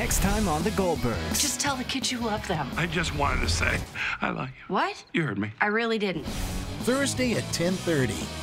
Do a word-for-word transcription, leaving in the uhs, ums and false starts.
Next time on the Goldbergs. Just tell the kids you love them. I just wanted to say, I love you. What? You heard me. I really didn't. Thursday at ten thirty.